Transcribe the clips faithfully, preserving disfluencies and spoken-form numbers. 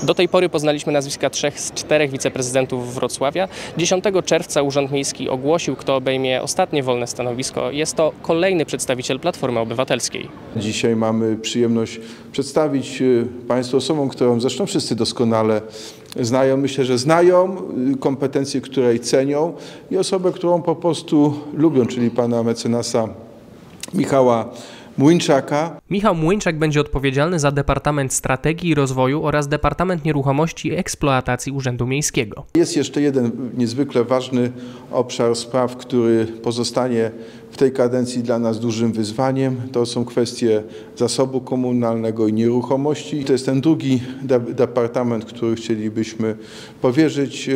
Do tej pory poznaliśmy nazwiska trzech z czterech wiceprezydentów Wrocławia. dziesiątego czerwca Urząd Miejski ogłosił, kto obejmie ostatnie wolne stanowisko. Jest to kolejny przedstawiciel Platformy Obywatelskiej. Dzisiaj mamy przyjemność przedstawić Państwu osobą, którą zresztą wszyscy doskonale znają. Myślę, że znają kompetencje, której cenią, i osobę, którą po prostu lubią, czyli pana mecenasa Michała Młyńczaka. Michał Młyńczak będzie odpowiedzialny za Departament Strategii i Rozwoju oraz Departament Nieruchomości i Eksploatacji Urzędu Miejskiego. Jest jeszcze jeden niezwykle ważny obszar spraw, który pozostanie w tej kadencji dla nas dużym wyzwaniem. To są kwestie zasobu komunalnego i nieruchomości. To jest ten drugi de departament, który chcielibyśmy powierzyć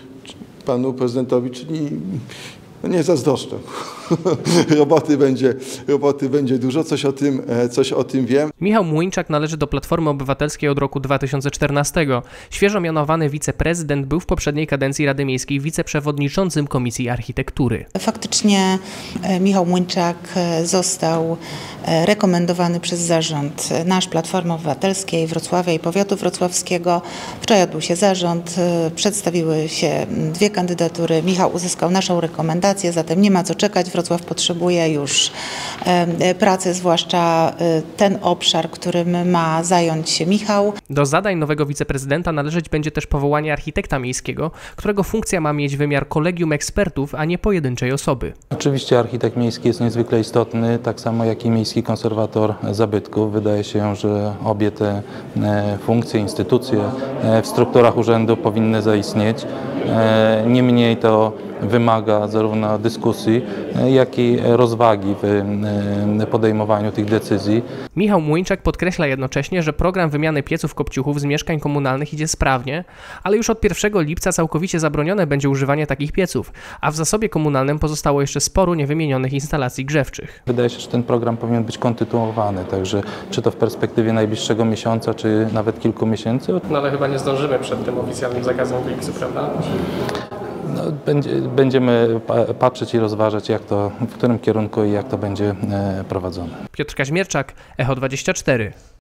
panu prezydentowi, czyli no nie zazdroszczę. roboty, będzie, roboty będzie dużo, coś o tym, coś o tym wiem. Michał Młyńczak należy do Platformy Obywatelskiej od roku dwa tysiące czternastego. Świeżo mianowany wiceprezydent był w poprzedniej kadencji Rady Miejskiej wiceprzewodniczącym Komisji Architektury. Faktycznie Michał Młyńczak został rekomendowany przez zarząd nasz Platformy Obywatelskiej, Wrocławia i Powiatu Wrocławskiego. Wczoraj odbył się zarząd, przedstawiły się dwie kandydatury. Michał uzyskał naszą rekomendację, zatem nie ma co czekać. Wrocław potrzebuje już pracy, zwłaszcza ten obszar, którym ma zająć się Michał. Do zadań nowego wiceprezydenta należeć będzie też powołanie architekta miejskiego, którego funkcja ma mieć wymiar kolegium ekspertów, a nie pojedynczej osoby. Oczywiście architekt miejski jest niezwykle istotny, tak samo jak i miejski konserwator zabytków. Wydaje się, że obie te funkcje, instytucje w strukturach urzędu powinny zaistnieć. Niemniej to wymaga zarówno dyskusji, jak i rozwagi w podejmowaniu tych decyzji. Michał Młyńczak podkreśla jednocześnie, że program wymiany pieców kopciuchów z mieszkań komunalnych idzie sprawnie, ale już od pierwszego lipca całkowicie zabronione będzie używanie takich pieców, a w zasobie komunalnym pozostało jeszcze sporo niewymienionych instalacji grzewczych. Wydaje się, że ten program powinien być kontynuowany, także czy to w perspektywie najbliższego miesiąca, czy nawet kilku miesięcy. No ale chyba nie zdążymy przed tym oficjalnym zakazem lipcu, prawda? No, będziemy patrzeć i rozważać, jak to, w którym kierunku i jak to będzie prowadzone. Piotr Kaźmierczak, Echo dwadzieścia cztery.